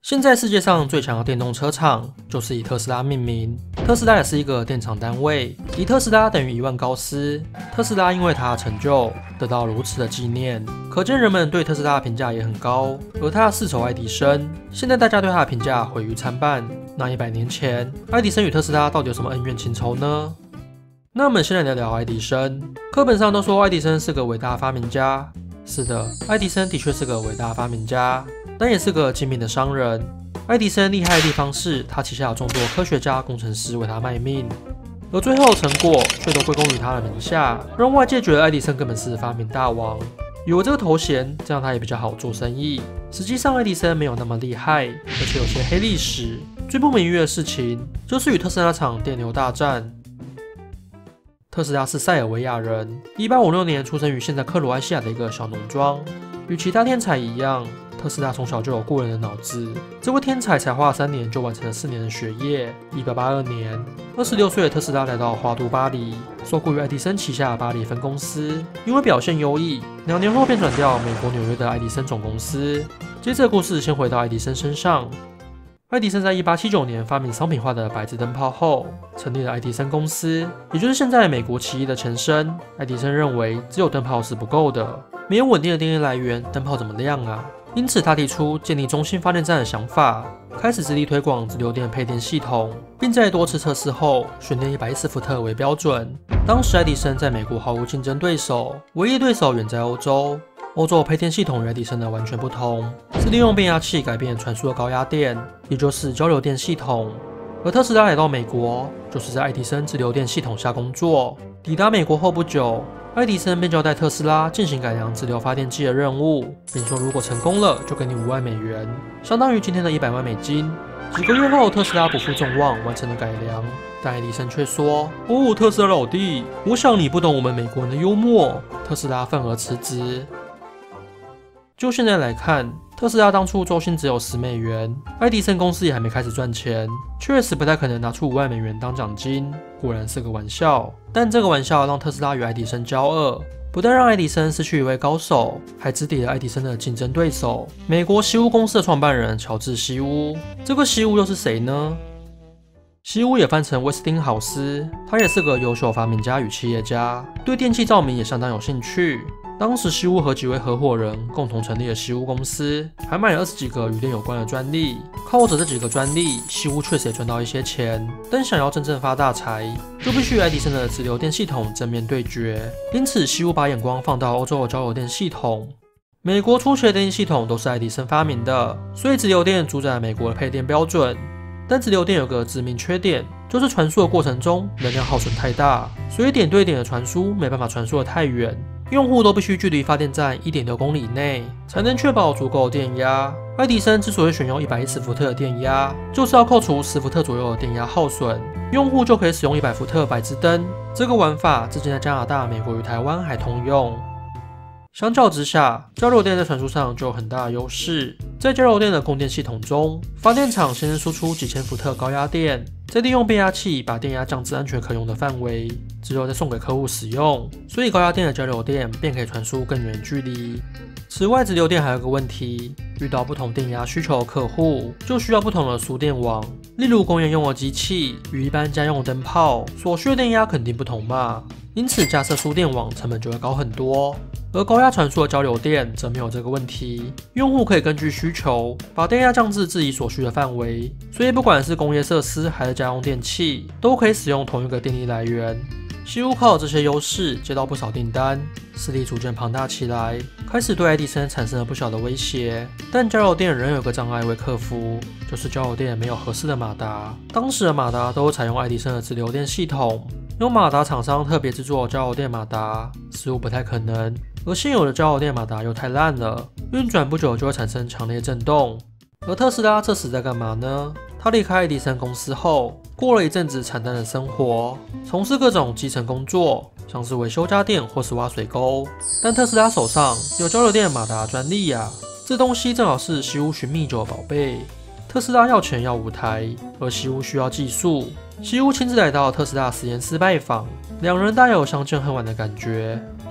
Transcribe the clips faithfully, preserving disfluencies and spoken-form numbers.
现在世界上最强的电动车厂就是以特斯拉命名，特斯拉也是一个电厂单位，以特斯拉等于一万高斯。特斯拉因为它的成就得到如此的纪念，可见人们对特斯拉的评价也很高。而他的世仇爱迪生，现在大家对他的评价毁誉参半。那一百年前，爱迪生与特斯拉到底有什么恩怨情仇呢？那我们先来聊聊爱迪生。课本上都说爱迪生是个伟大的发明家，是的，爱迪生的确是个伟大的发明家。但也是个精明的商人。爱迪生厉害的地方是他旗下有众多科学家、工程师为他卖命，而最后成果却都归功于他的名下，让外界觉得爱迪生根本是发明大王。有了这个头衔，这样他也比较好做生意。实际上，爱迪生没有那么厉害，而且有些黑历史。最不明誉的事情就是与特斯拉那场电流大战。特斯拉是塞尔维亚人，一八五六年出生于现在克罗埃西亚的一个小农庄。与其他天才一样，特斯拉从小就有过人的脑子。这位天才才花了三年就完成了四年的学业。一八八二年，二十六岁的特斯拉来到华都巴黎，受雇于爱迪生旗下的巴黎分公司。因为表现优异，两年后便转调美国纽约的爱迪生总公司。接着故事先回到爱迪生身上。爱迪生在一八七九年发明商品化的白炽灯泡后，成立了爱迪生公司，也就是现在美国奇异的前身。爱迪生认为只有灯泡是不够的，没有稳定的电力来源，灯泡怎么亮啊？因此他提出建立中心发电站的想法，开始致力推广直流电配电系统，并在多次测试后选定一百一十伏特为标准。当时爱迪生在美国毫无竞争对手，唯一对手远在欧洲。欧洲配电系统与爱迪生的完全不同，是利用变压器改变传输的高压电，也就是交流电系统。而特斯拉来到美国，就是在爱迪生直流电系统下工作。抵达美国后不久，爱迪生便交代特斯拉进行改良直流发电机的任务，并说如果成功了，就给你五万美元，相当于今天的一百万美金。几个月后，特斯拉不负众望，完成了改良。但爱迪生却说：“哦，特斯拉老弟，我想你不懂我们美国人的幽默。”特斯拉愤而辞职。就现在来看，特斯拉当初周薪只有十美元，爱迪生公司也还没开始赚钱，确实不太可能拿出五万美元当奖金，果然是个玩笑。但这个玩笑让特斯拉与爱迪生交恶，不但让爱迪生失去一位高手，还直抵了爱迪生的竞争对手——美国西屋公司的创办人乔治·西屋。这个西屋又是谁呢？西屋也翻成威斯汀豪斯，他也是个优秀发明家与企业家，对电气照明也相当有兴趣。当时西屋和几位合伙人共同成立了西屋公司，还买了二十几个与电有关的专利。靠着这几个专利，西屋确实也赚到一些钱。但想要真正发大财，就必须与爱迪生的直流电系统正面对决。因此，西屋把眼光放到欧洲的交流电系统。美国初期的电力系统都是爱迪生发明的，所以直流电主宰美国的配电标准。但直流电有个致命缺点，就是传输的过程中能量耗损太大，所以点对点的传输没办法传输得太远。用户都必须距离发电站 一点六公里内，才能确保足够的电压。爱迪生之所以选用一百一十伏特的电压，就是要扣除十伏特左右的电压耗损，用户就可以使用一百伏特白炽灯。这个玩法至今在加拿大、美国与台湾还通用。相较之下，交流电在传输上就有很大的优势。在交流电的供电系统中，发电厂先输出几千伏特高压电，再利用变压器把电压降至安全可用的范围，之后再送给客户使用。所以高压电的交流电便可以传输更远距离。此外，直流电还有个问题，遇到不同电压需求的客户，就需要不同的输电网。例如工业用的机器与一般家用的灯泡所需的电压肯定不同嘛，因此架设输电网成本就会高很多。而高压传输的交流电则没有这个问题，用户可以根据需求把电压降至自己所需的范围，所以不管是工业设施还是家用电器，都可以使用同一个电力来源。西屋靠这些优势接到不少订单，势力逐渐庞大起来，开始对爱迪生产生了不小的威胁。但交流电仍有个障碍未克服，就是交流电没有合适的马达。当时的马达都采用爱迪生的直流电系统，用马达厂商特别制作交流电马达似乎不太可能。而现有的交流电马达又太烂了，运转不久就会产生强烈震动。而特斯拉这时在干嘛呢？他离开爱迪生公司后，过了一阵子惨淡的生活，从事各种基层工作，像是维修家电或是挖水沟。但特斯拉手上有交流电马达专利呀、啊，这东西正好是西屋寻觅久的宝贝。特斯拉要钱要舞台，而西屋需要技术。西屋亲自来到特斯拉实验室拜访，两人大有相见恨晚的感觉。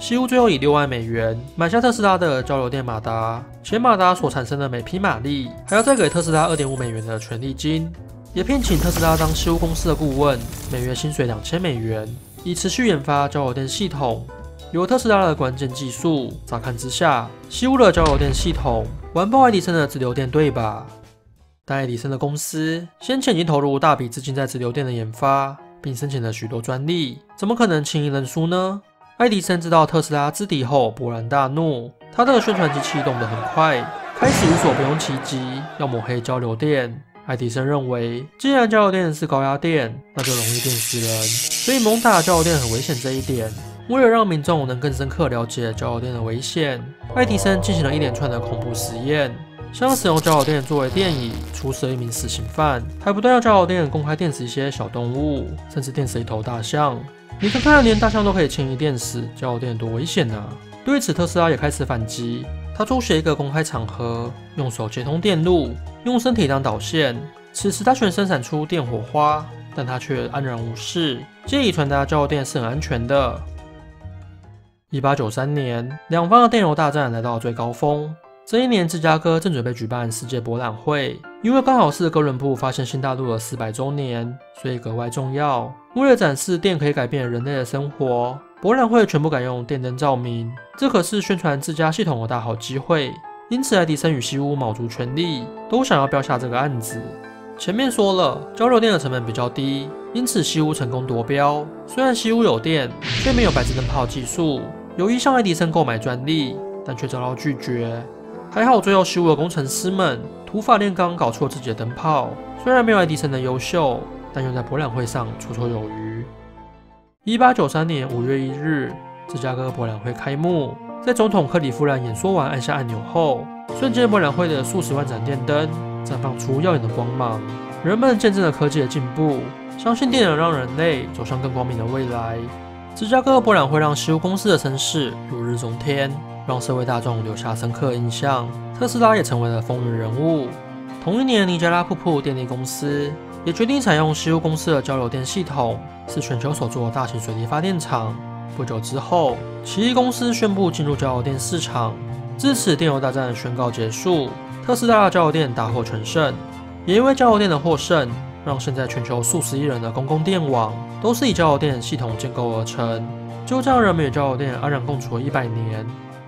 西屋最后以六万美元买下特斯拉的交流电马达，且马达所产生的每匹马力还要再给特斯拉 二点五美元的权利金，也聘请特斯拉当西屋公司的顾问，每月薪水两千美元，以持续研发交流电系统。有特斯拉的关键技术，乍看之下，西屋的交流电系统完爆爱迪生的直流电，对吧？但爱迪生的公司先前已经投入大笔资金在直流电的研发，并申请了许多专利，怎么可能轻易认输呢？爱迪生知道特斯拉之敌后，勃然大怒，他的宣传机器动得很快，开始无所不用其极，要抹黑交流电。爱迪生认为，既然交流电是高压电，那就容易电死人，所以猛打交流电很危险这一点。为了让民众能更深刻了解交流电的危险，爱迪生进行了一连串的恐怖实验，像使用交流电作为电椅处死一名死刑犯，还不断用交流电公开电死一些小动物，甚至电死一头大象。你看看，连大象都可以轻易电死，交流电多危险啊！对此，特斯拉也开始反击。他出席一个公开场合，用手接通电路，用身体当导线。此时他全身闪出电火花，但他却安然无事，借以传达交流电是很安全的。一八九三年，两方的电邮大战来到了最高峰。这一年，芝加哥正准备举办世界博览会，因为刚好是哥伦布发现新大陆的四百周年，所以格外重要。为了展示电可以改变人类的生活，博览会全部改用电灯照明，这可是宣传自家系统的大好机会。因此，爱迪生与西屋卯足全力，都想要标下这个案子。前面说了，交流电的成本比较低，因此西屋成功夺标。虽然西屋有电，却没有白炽灯泡技术，有意向爱迪生购买专利，但却遭到拒绝。还好，最后西屋的工程师们土法炼钢，搞出了自己的灯泡。虽然没有爱迪生的优秀，但用在博览会上绰绰有余。一八九三年五月一日，芝加哥博览会开幕。在总统克里夫兰演说完按下按钮后，瞬间博览会的数十万盏电灯绽放出耀眼的光芒。人们见证了科技的进步，相信电能让人类走向更光明的未来。芝加哥博览会让西屋公司的声势如日中天，让社会大众留下深刻的印象。特斯拉也成为了风云人物。同一年，尼加拉瀑布电力公司也决定采用西屋公司的交流电系统，是全球首座大型水力发电厂。不久之后，奇异公司宣布进入交流电市场，至此电邮大战宣告结束。特斯拉的交流电大获全胜，也因为交流电的获胜，让现在全球数十亿人的公共电网都是以交流电系统建构而成。就这样，人们与交流电安然共处了一百年。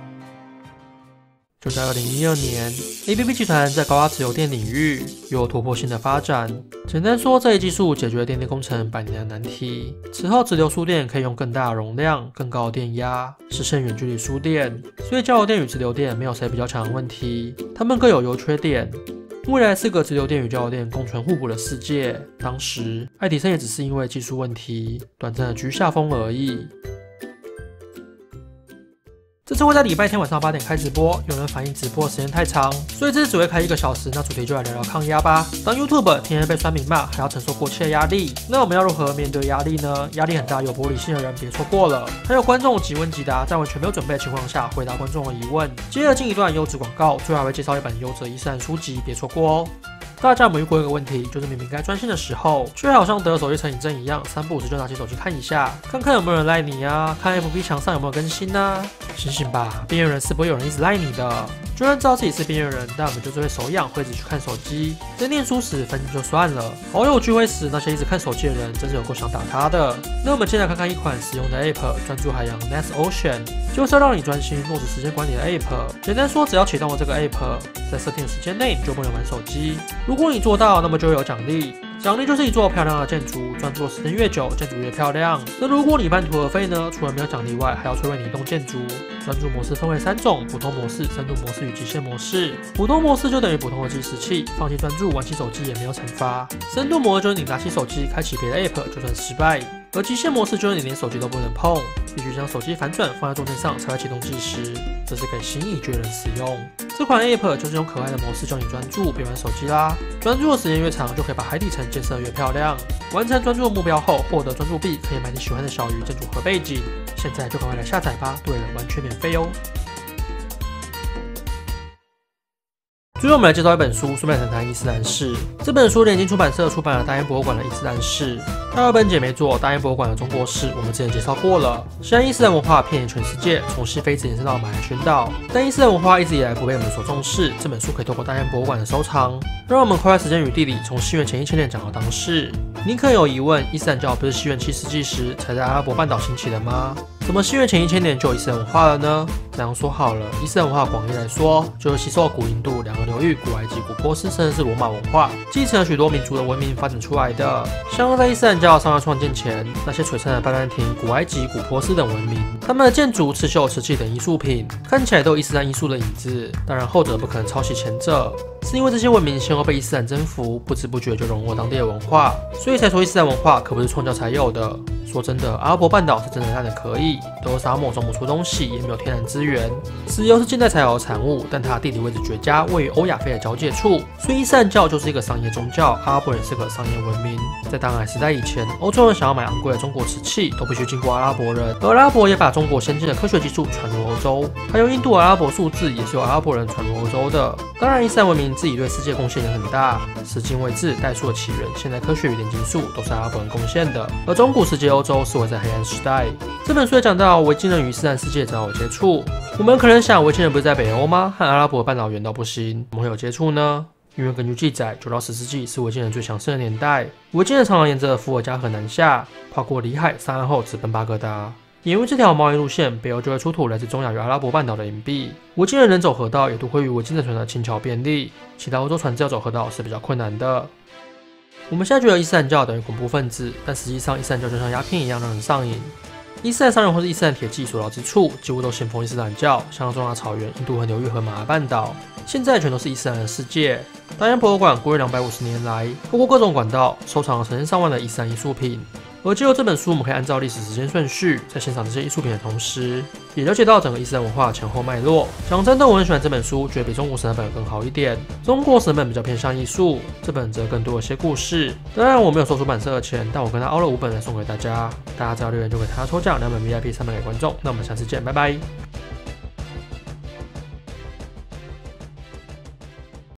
就在二零一二年 ，A B B 集团在高压直流电领域有突破性的发展。简单说，这一技术解决电力工程百年的难题。此后，直流输电可以用更大的容量、更高的电压实现远距离输电，所以交流电与直流电没有谁比较强的问题，它们各有优缺点。未来是个直流电与交流电共存互补的世界。当时，爱迪生也只是因为技术问题短暂的居下风而已。这次会在礼拜天晚上八点开直播，有人反映直播时间太长，所以这次只会开一个小时。那主题就来聊聊抗压吧。当 YouTube 天天被酸民骂，还要承受过气的压力，那我们要如何面对压力呢？压力很大、有玻璃心的人别错过了。还有观众即问即答，在完全没有准备的情况下回答观众的疑问。接着进一段优质广告，最后还会介绍一本优质伊斯兰书籍，别错过哦。大家有没有遇过一个问题，就是明明该专心的时候，却好像得了手机成瘾症一样，三不五时就拿起手机看一下，看看有没有人赖你啊，看 F B 墙上有没有更新啊。醒醒吧，边缘人是不会有人一直赖你的。就算知道自己是边缘人，但我们就是会手痒，会一直去看手机。在念书时分心就算了，好友聚会时那些一直看手机的人，真是有够想打他的。那我们先来看看一款实用的 App， 专注海洋 Nest Ocean， 就是要让你专心落实时间管理的 App。简单说，只要启动了这个 App， 在设定的时间内你就不能玩手机。如果你做到，那么就会有奖励。奖励就是一座漂亮的建筑，专注的时间越久，建筑越漂亮。那如果你半途而废呢？除了没有奖励外，还要摧毁你一栋建筑。专注模式分为三种：普通模式、深度模式与极限模式。普通模式就等于普通的计时器，放弃专注玩起手机也没有惩罚。深度模式就是你拿起手机开启别的 App 就算失败。而极限模式就是你连手机都不能碰，必须将手机反转放在桌面上才会启动计时，这是给心意绝人使用。这款 App 就是用可爱的模式教你专注，别玩手机啦。专注的时间越长，就可以把海底层建设越漂亮。完成专注的目标后，获得专注币，可以买你喜欢的小鱼建筑和背景。现在就赶快来下载吧！对了，完全免费哦。 最后我们来介绍一本书，顺便谈谈伊斯兰史。这本书联经出版社出版了大英博物馆的伊斯兰史。第二本姐妹作大英博物馆的中国史，我们之前介绍过了。虽然伊斯兰文化遍延全世界，从西非一直延伸到马来群岛，但伊斯兰文化一直以来不被我们所重视。这本书可以透过大英博物馆的收藏，让我们跨越时间与地理，从西元前一千年讲到当世。你可能有疑问，伊斯兰教不是西元七世纪时才在阿拉伯半岛兴起的吗？怎么西元前一千年就有伊斯兰文化了呢？这样说好了，伊斯兰文化广义来说，就是吸收了古印度两个流域、古埃及、古波斯，甚至是罗马文化，继承了许多民族的文明发展出来的。像在伊斯兰教尚未创建前，那些璀璨的拜占庭、古埃及、古波斯等文明，他们的建筑、刺绣、瓷器等艺术品看起来都有伊斯兰艺术的影子。当然，后者不可能抄袭前者，是因为这些文明先后被伊斯兰征服，不知不觉就融入了当地的文化，所以才说伊斯兰文化可不是创教才有的。说真的，阿拉伯半岛是真的烂的可以，都是沙漠，种不出东西，也没有天然资源。石油是近代才有的产物，但它的地理位置绝佳，位于欧亚非的交界处，所以伊斯兰教就是一个商业宗教。阿拉伯人是个商业文明。在大航海时代以前，欧洲人想要买昂贵的中国瓷器，都必须经过阿拉伯人，而阿拉伯也把中国先进的科学技术传入欧洲。还有印度阿拉伯数字也是由阿拉伯人传入欧洲的。当然，伊斯兰文明自己对世界贡献也很大。迄今为止，代数的起源、现代科学与炼金术都是阿拉伯人贡献的，而中古世界欧洲是围在黑暗时代。这本书也讲到维京人与伊斯兰世界早有接触。我们可能想，维京人不是在北欧吗？和阿拉伯半岛远到不行，怎么会有接触呢？因为根据记载，九到十世纪是维京人最强盛的年代。维京人常常沿着伏尔加河南下，跨过里海，上岸后直奔巴格达。也因为这条贸易路线，北欧就会出土来自中亚与阿拉伯半岛的银币。维京人能走河道，也多亏于维京政权的轻巧便利，其他欧洲船只要走河道是比较困难的。我们现在觉得伊斯兰教等于恐怖分子，但实际上伊斯兰教就像鸦片一样让人上瘾。伊斯兰商人或是伊斯兰铁骑所到之处，几乎都信奉伊斯兰教，像中亚草原、印度河流域和马来半岛，现在全都是伊斯兰的世界。大英博物馆过去两百五十年来，透过各种管道收藏了成千上万的伊斯兰艺术品。而借由这本书，我们可以按照历史时间顺序，在欣赏这些艺术品的同时，也了解到整个伊斯兰文化前后脉络。讲真的，我很喜欢这本书，觉得比中国史那本更好一点。中国史那本比较偏向艺术，这本则更多一些故事。当然，我没有收出版社的钱，但我跟他凹了五本来送给大家。大家只要留言就可以参加抽奖，两本 V I P， 三本给观众。那我们下次见，拜拜。